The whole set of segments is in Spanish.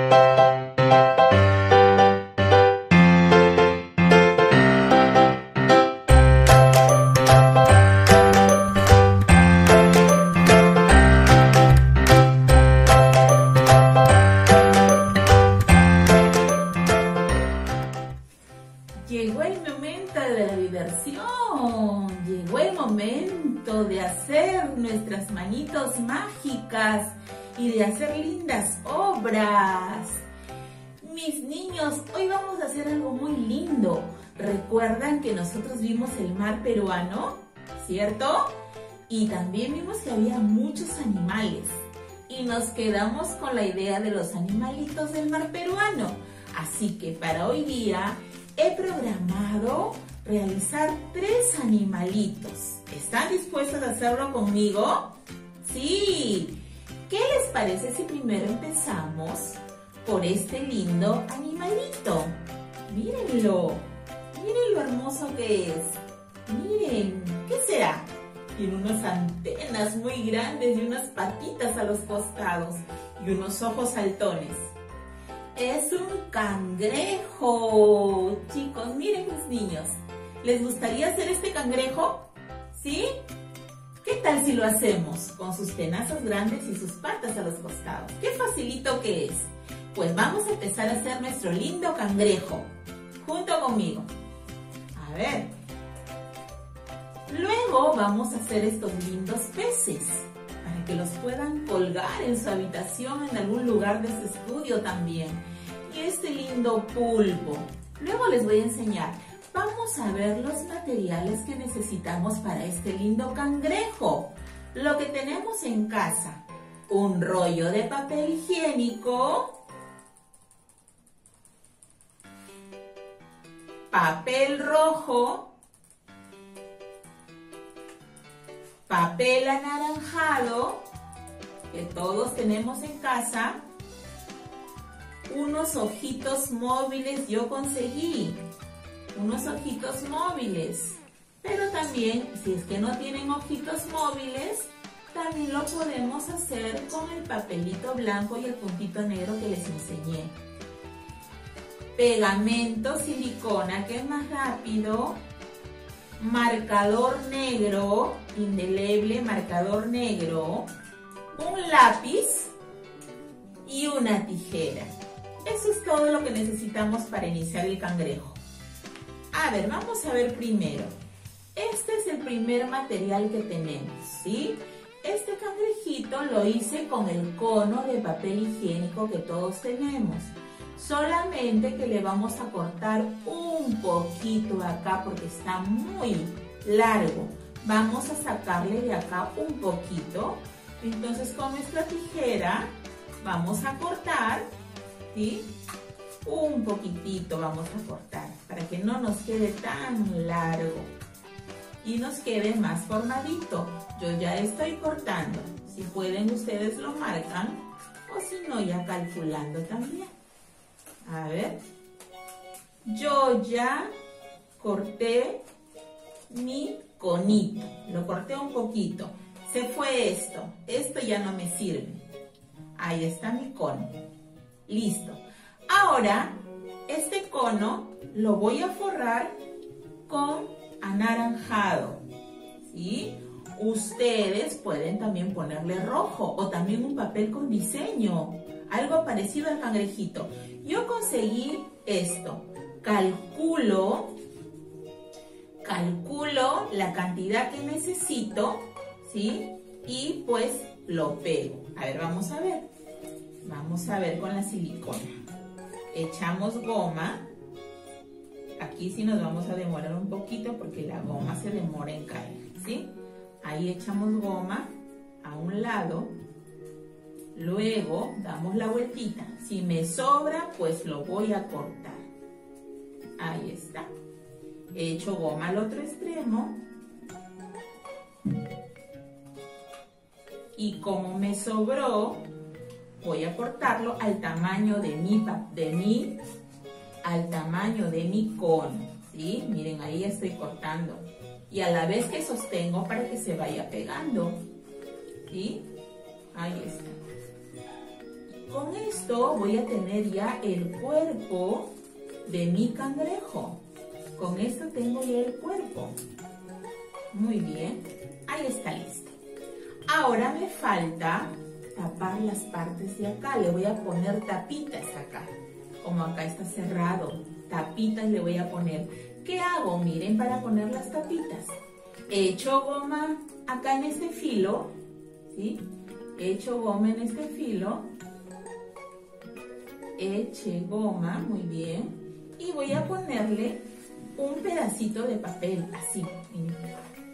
Llegó el momento de la diversión, llegó el momento de hacer nuestras manitos mágicas y de hacer lindas obras. Mis niños, hoy vamos a hacer algo muy lindo. ¿Recuerdan que nosotros vimos el mar peruano? ¿Cierto? Y también vimos que había muchos animales. Y nos quedamos con la idea de los animalitos del mar peruano. Así que para hoy día he programado realizar 3 animalitos. ¿Están dispuestos a hacerlo conmigo? ¡Sí! ¿Qué les parece si primero empezamos por este lindo animalito? Mírenlo. Miren lo hermoso que es. Miren, ¿qué será? Tiene unas antenas muy grandes y unas patitas a los costados y unos ojos saltones. Es un cangrejo. Chicos, miren mis niños. ¿Les gustaría hacer este cangrejo? ¿Sí? ¿Qué tal si lo hacemos con sus tenazas grandes y sus patas a los costados? ¡Qué facilito que es! Pues vamos a empezar a hacer nuestro lindo cangrejo. Junto conmigo. A ver. Luego vamos a hacer estos lindos peces, para que los puedan colgar en su habitación, en algún lugar de su estudio también. Y este lindo pulpo. Luego les voy a enseñar. Vamos a ver los materiales que necesitamos para este lindo cangrejo. Lo que tenemos en casa. Un rollo de papel higiénico. Papel rojo. Papel anaranjado, que todos tenemos en casa. Unos ojitos móviles yo conseguí. Unos ojitos móviles. Pero también, si es que no tienen ojitos móviles, también lo podemos hacer con el papelito blanco y el puntito negro que les enseñé. Pegamento silicona, que es más rápido. Marcador negro, indeleble, marcador negro, un lápiz y una tijera. Eso es todo lo que necesitamos para iniciar el cangrejo. A ver, vamos a ver primero. Este es el primer material que tenemos, ¿sí? Este cangrejito lo hice con el cono de papel higiénico que todos tenemos. Solamente que le vamos a cortar un poquito acá porque está muy largo. Vamos a sacarle de acá un poquito. Entonces con nuestra tijera vamos a cortar, ¿sí? Un poquitito vamos a cortar para que no nos quede tan largo y nos quede más formadito. Yo ya estoy cortando. Si pueden ustedes lo marcan o si no ya calculando también. A ver, yo ya corté mi conito, lo corté un poquito, se fue esto ya no me sirve. Ahí está mi cono, listo. Ahora, este cono lo voy a forrar con anaranjado, ¿sí? Ustedes pueden también ponerle rojo o también un papel con diseño, algo parecido al cangrejito. Yo conseguí esto, calculo la cantidad que necesito, ¿sí? Y pues lo pego. A ver, vamos a ver con la silicona. Echamos goma. Aquí sí nos vamos a demorar un poquito porque la goma se demora en caer, ¿sí? Ahí echamos goma a un lado. Luego damos la vueltita. Si me sobra, pues lo voy a cortar. Ahí está. Echo goma al otro extremo. Y como me sobró, voy a cortarlo al tamaño de mi cono, ¿sí? Miren, ahí estoy cortando. Y a la vez que sostengo para que se vaya pegando, ¿sí? Ahí está. Con esto voy a tener ya el cuerpo de mi cangrejo. Con esto tengo ya el cuerpo. Muy bien, ahí está listo. Ahora me falta tapar las partes de acá. Le voy a poner tapitas acá. Como acá está cerrado, tapitas le voy a poner. ¿Qué hago? Miren, para poner las tapitas. Echo goma acá en este filo, ¿sí? Echo goma en este filo. Eche goma, muy bien. Y voy a ponerle un pedacito de papel, así, miren.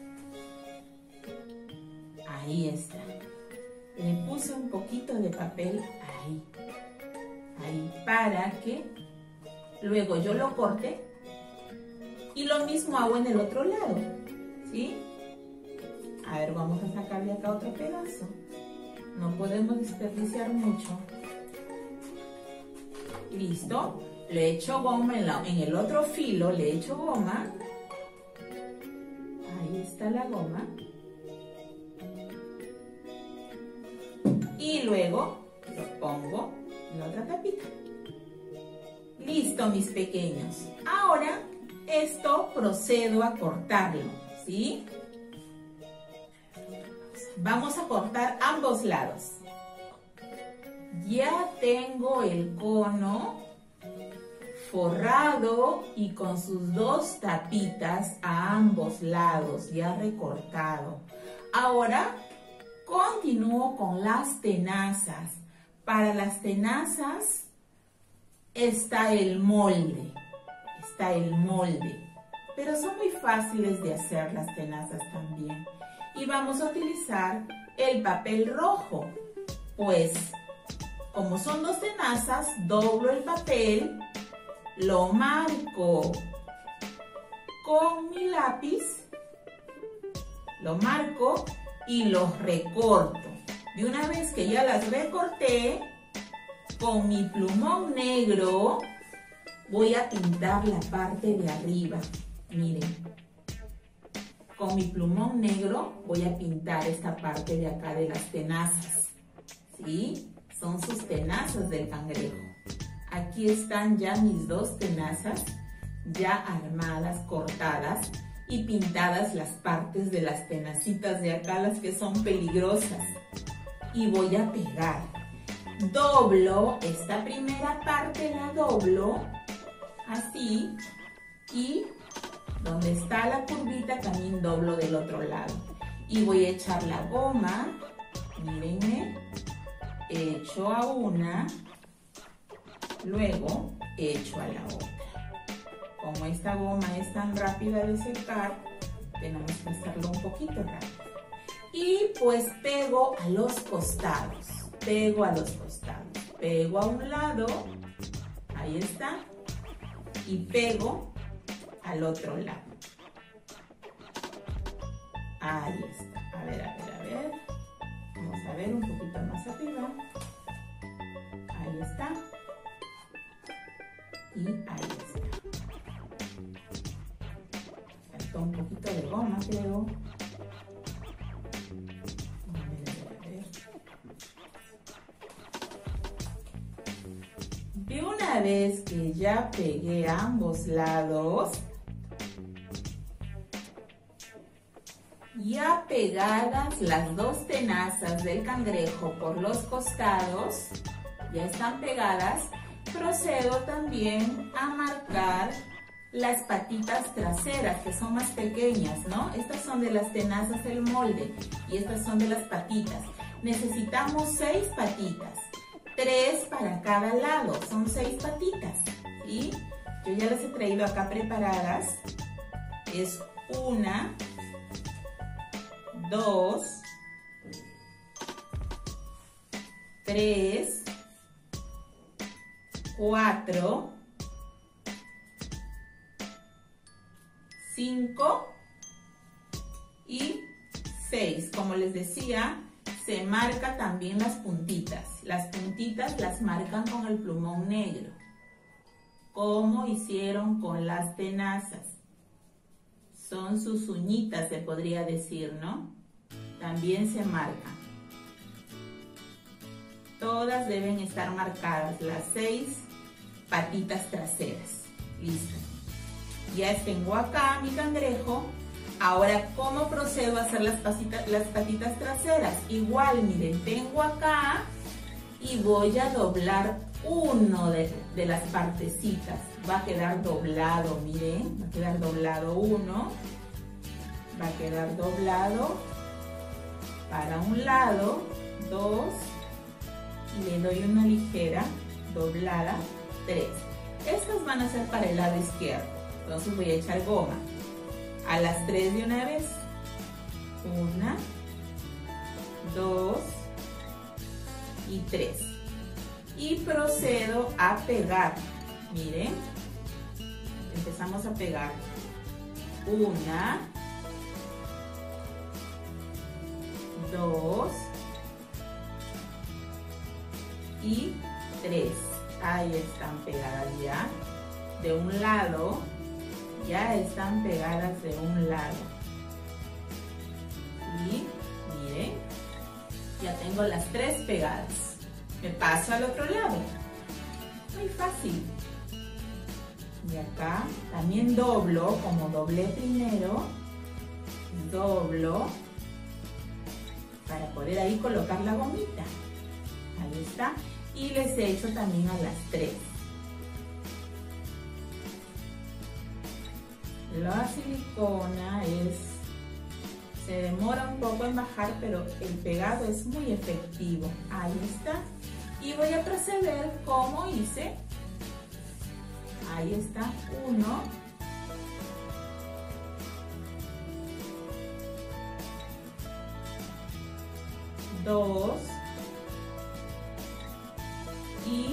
Ahí está. Le puse un poquito de papel ahí. Ahí, para que luego yo lo corte. Y lo mismo hago en el otro lado, ¿sí? A ver, vamos a sacar de acá otro pedazo. No podemos desperdiciar mucho. Listo. Le echo goma en el otro filo, le echo goma. Ahí está la goma. Y luego lo pongo en la otra tapita. Listo, mis pequeños. Ahora esto procedo a cortarlo, ¿sí? Vamos a cortar ambos lados. Ya tengo el cono forrado y con sus dos tapitas a ambos lados, ya recortado. Ahora continúo con las tenazas. Para las tenazas está el molde. Pero son muy fáciles de hacer las tenazas también. Y vamos a utilizar el papel rojo. Pues, como son dos tenazas, doblo el papel, lo marco con mi lápiz, lo marco y los recorto. De una vez que ya las recorté, con mi plumón negro voy a pintar la parte de arriba. Miren, con mi plumón negro voy a pintar esta parte de acá de las tenazas, ¿sí? Son sus tenazas del cangrejo. Aquí están ya mis dos tenazas, ya armadas, cortadas y pintadas las partes de las tenacitas de acá, las que son peligrosas. Y voy a pegar. Doblo esta primera parte, la doblo así, y donde está la curvita también doblo del otro lado. Y voy a echar la goma, mírenme, echo a una, luego echo a la otra. Como esta goma es tan rápida de secar, tenemos que hacerlo un poquito rápido. Y pues pego a los costados, pego a un lado, ahí está, y pego al otro lado. Ahí está. A ver. Vamos a ver un poquito más arriba. Ahí está. Y ahí está. Faltó un poquito de goma, creo. A ver. De una vez que ya pegué ambos lados, ya pegadas las dos tenazas del cangrejo por los costados, ya están pegadas, procedo también a marcar las patitas traseras, que son más pequeñas, ¿no? Estas son de las tenazas del molde y estas son de las patitas. Necesitamos 6 patitas, 3 para cada lado, son 6 patitas, ¿sí? Yo ya las he traído acá preparadas. Es 1, 2, 3, 4, 5 y 6. Como les decía, se marca también las puntitas. Las puntitas las marcan con el plumón negro, como hicieron con las tenazas. Son sus uñitas, se podría decir, ¿no? También se marcan. Todas deben estar marcadas, las 6 patitas traseras. Listo. Ya tengo acá mi cangrejo. Ahora, ¿cómo procedo a hacer las patitas traseras? Igual, miren, tengo acá y voy a doblar uno de las partecitas. Va a quedar doblado, miren, va a quedar doblado uno. Va a quedar doblado para un lado, 2, y le doy una ligera doblada, 3. Estas van a ser para el lado izquierdo, entonces voy a echar goma. A las 3 de una vez. 1, 2 y 3. Y procedo a pegar. Miren, empezamos a pegar. 1, 2 y 3. Ahí están pegadas ya. De un lado, ya están pegadas de un lado. Y miren, ya tengo las 3 pegadas. Me paso al otro lado. Muy fácil. Y acá también doblo, como doblé primero, doblo para poder ahí colocar la gomita. Ahí está. Y les echo también a las 3. La silicona se demora un poco en bajar, pero el pegado es muy efectivo. Ahí está. Y voy a proceder como hice. Ahí está. 1. 2 y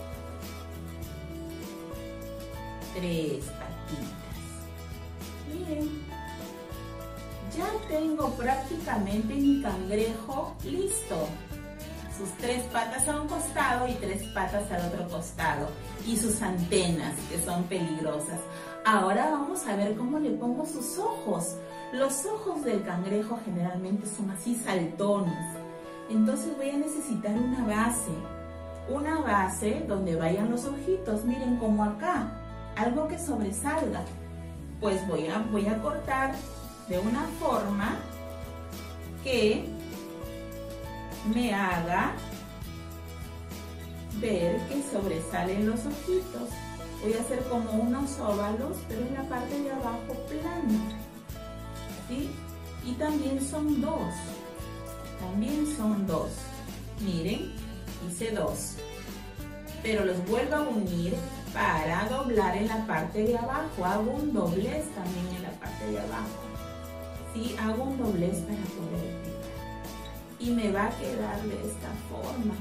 3 patitas. Miren, ya tengo prácticamente mi cangrejo listo. Sus 3 patas a un costado y 3 patas al otro costado. Y sus antenas, que son peligrosas. Ahora vamos a ver cómo le pongo sus ojos. Los ojos del cangrejo generalmente son así saltones. Entonces voy a necesitar una base donde vayan los ojitos, miren, como acá, algo que sobresalga. Pues voy a cortar de una forma que me haga ver que sobresalen los ojitos. Voy a hacer como unos óvalos, pero en la parte de abajo plano, ¿sí? Y también son 2. Miren, hice 2, pero los vuelvo a unir para doblar en la parte de abajo. Hago un doblez también en la parte de abajo, ¿sí? Hago un doblez para poder pegar y me va a quedar de esta forma.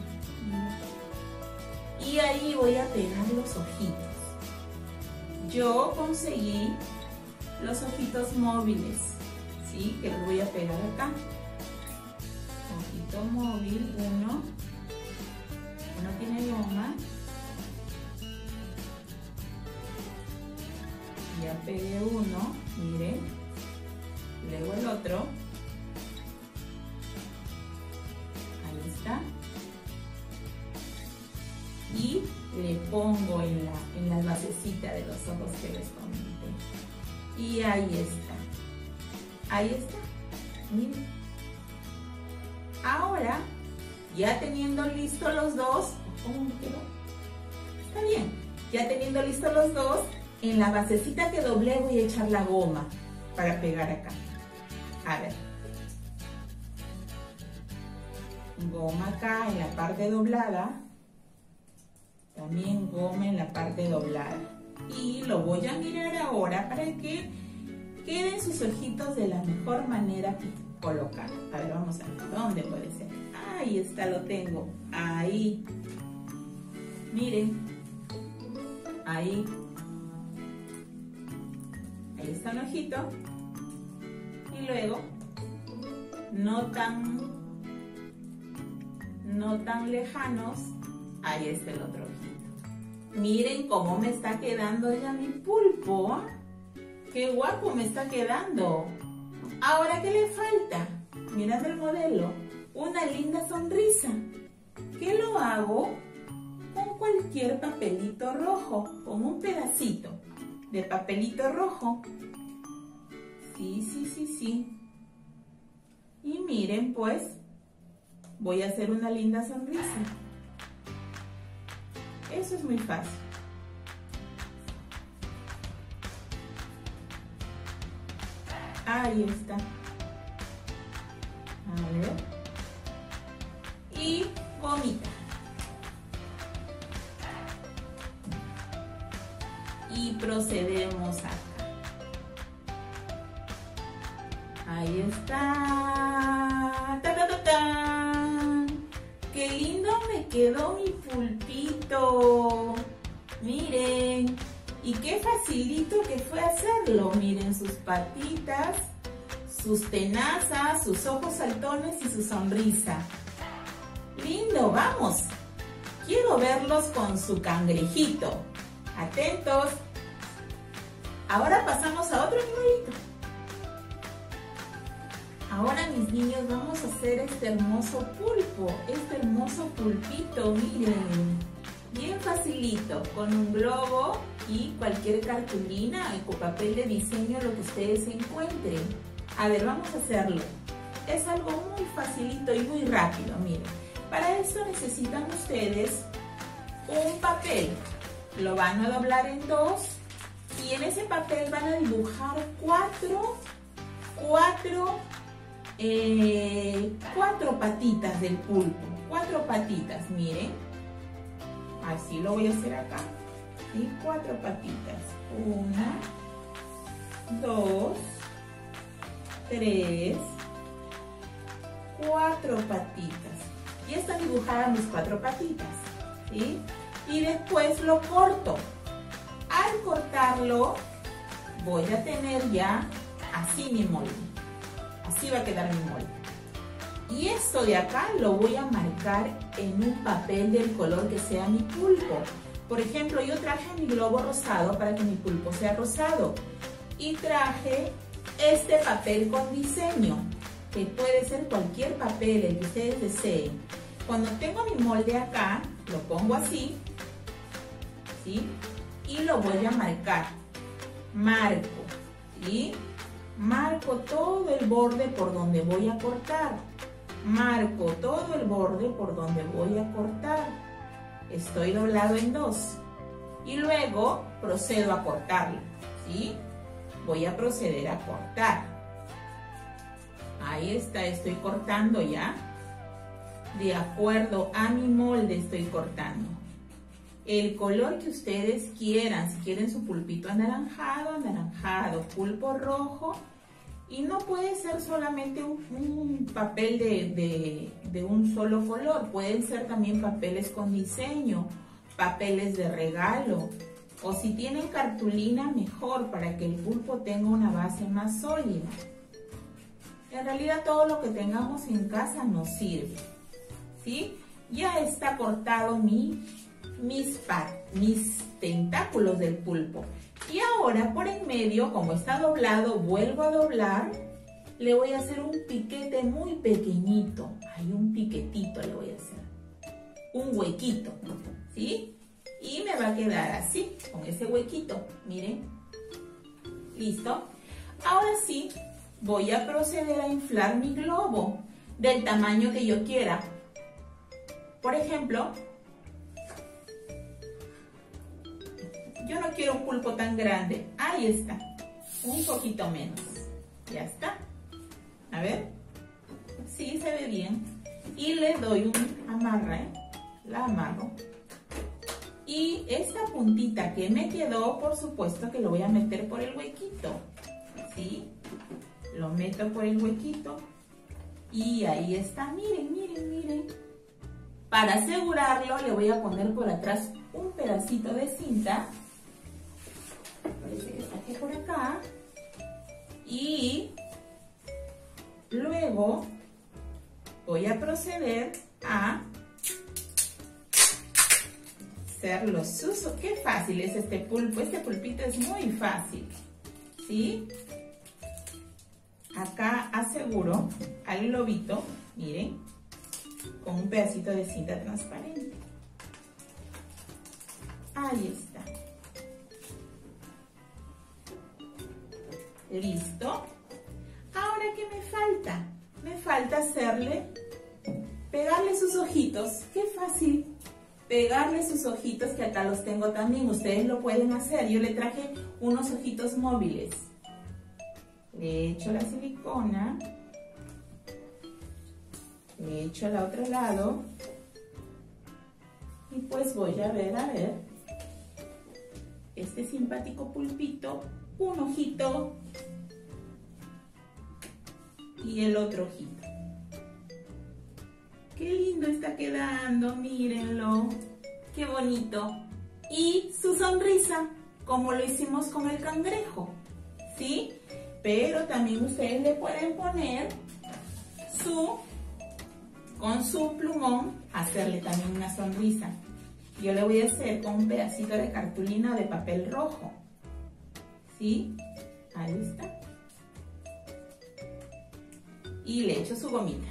Y ahí voy a pegar los ojitos. Yo conseguí los ojitos móviles, ¿sí? Que los voy a pegar acá. Ojito móvil, uno tiene goma. Ya pegué uno, miren. Luego el otro. Ahí está. Y le pongo en la basecita de los ojos que les comenté. Y ahí está. Ahí está. Miren. Ahora, ya teniendo listos los dos, ¿cómo me quedó? Está bien. Ya teniendo listos los dos, en la basecita que doblé voy a echar la goma para pegar acá. A ver. Goma acá en la parte doblada. También goma en la parte doblada. Y lo voy a mirar ahora para que queden sus ojitos de la mejor manera colocados. A ver, vamos a ver. ¿Dónde puede ser? Ahí está, lo tengo. Ahí. Miren. Ahí. Ahí está el ojito. Y luego, no tan lejanos, ahí está el otro ojito. Miren cómo me está quedando ya mi pulpo. ¡Qué guapo me está quedando! Ahora, ¿qué le falta? Mirad el modelo. Una linda sonrisa. que lo hago con cualquier papelito rojo, con un pedacito de papelito rojo. Sí. Y miren, pues, voy a hacer una linda sonrisa. Eso es muy fácil. Ahí está. A ver. Y gomita. Y procedemos acá. Ahí está. ¡Ta, ta, ta, ta! ¡Qué lindo me quedó mi pulpito! Miren. Y qué facilito que fue hacerlo. Miren sus patitas, sus tenazas, sus ojos saltones y su sonrisa. ¡Lindo! ¡Vamos! Quiero verlos con su cangrejito. Atentos. Ahora pasamos a otro animalito. Ahora, mis niños, vamos a hacer este hermoso pulpo, este hermoso pulpito, miren. Bien facilito, con un globo y cualquier cartulina o papel de diseño, lo que ustedes encuentren. A ver, vamos a hacerlo. Es algo muy facilito y muy rápido, miren. Para eso necesitan ustedes un papel. Lo van a doblar en dos y en ese papel van a dibujar cuatro patitas del pulpo. 4 patitas, miren. Así lo voy a hacer acá. ¿Sí? 4 patitas. 1, 2, 3, 4 patitas. Y están dibujadas mis 4 patitas. ¿Sí? Y después lo corto. Al cortarlo voy a tener ya así mi molde. Así va a quedar mi molde. Y esto de acá lo voy a marcar en un papel del color que sea mi pulpo. Por ejemplo, yo traje mi globo rosado para que mi pulpo sea rosado. Y traje este papel con diseño, que puede ser cualquier papel, el que ustedes deseen. Cuando tengo mi molde acá, lo pongo así, ¿sí? Y lo voy a marcar. Marco, ¿sí? Marco todo el borde por donde voy a cortar. Marco todo el borde por donde voy a cortar. Estoy doblado en 2. Y luego procedo a cortarlo, ¿sí? Voy a proceder a cortar. Ahí está, estoy cortando ya. De acuerdo a mi molde estoy cortando. El color que ustedes quieran, si quieren su pulpito anaranjado, anaranjado, pulpo rojo. Y no puede ser solamente un papel de un solo color, pueden ser también papeles con diseño, papeles de regalo, o si tienen cartulina mejor para que el pulpo tenga una base más sólida. En realidad todo lo que tengamos en casa nos sirve, ¿sí? Ya está cortado mis tentáculos del pulpo. Y ahora por en medio, como está doblado, vuelvo a doblar. Le voy a hacer un piquete muy pequeñito. Hay un piquetito le voy a hacer. Un huequito, ¿sí? Y me va a quedar así, con ese huequito. Miren. ¿Listo? Ahora sí, voy a proceder a inflar mi globo del tamaño que yo quiera. Por ejemplo, yo no quiero un pulpo tan grande. Ahí está. Un poquito menos. Ya está. A ver. Sí, se ve bien. Y le doy un amarre. La amarro. Y esta puntita que me quedó, por supuesto que lo voy a meter por el huequito. ¿Sí? Lo meto por el huequito. Y ahí está. Miren, miren, miren. Para asegurarlo, le voy a poner por atrás un pedacito de cinta. Parece que saqué por acá. Y luego voy a proceder a hacer los usos. Qué fácil es este pulpo. Este pulpito es muy fácil, ¿sí? Acá aseguro al globito, miren. con un pedacito de cinta transparente. Ahí está. ¿Listo? Ahora, ¿qué me falta? Me falta pegarle sus ojitos. ¡Qué fácil! Pegarle sus ojitos, que acá los tengo también. Ustedes lo pueden hacer. Yo le traje unos ojitos móviles. Le echo la silicona. Le echo al otro lado. Y pues voy a ver. Este simpático pulpito. Un ojito. Y el otro ojito. ¡Qué lindo está quedando! Mírenlo. ¡Qué bonito! Y su sonrisa, como lo hicimos con el cangrejo, ¿sí? Pero también ustedes le pueden poner con su plumón, hacerle también una sonrisa. Yo le voy a hacer con un pedacito de cartulina o de papel rojo, ¿sí? Ahí está. Y le echo su gomita.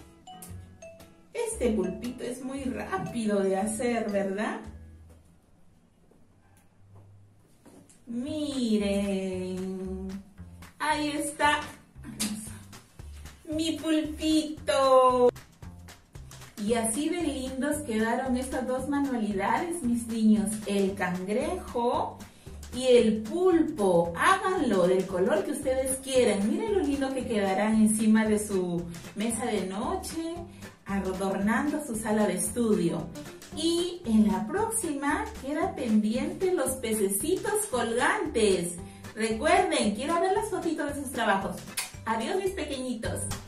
Este pulpito es muy rápido de hacer, ¿verdad? Miren. Ahí está. Mi pulpito. Y así de lindos quedaron estas dos manualidades, mis niños. El cangrejo y el pulpo. Háganlo del color que ustedes quieran. Miren lo lindo que quedarán encima de su mesa de noche, adornando su sala de estudio. Y en la próxima queda pendiente los pececitos colgantes. Recuerden, quiero ver las fotitos de sus trabajos. Adiós, mis pequeñitos.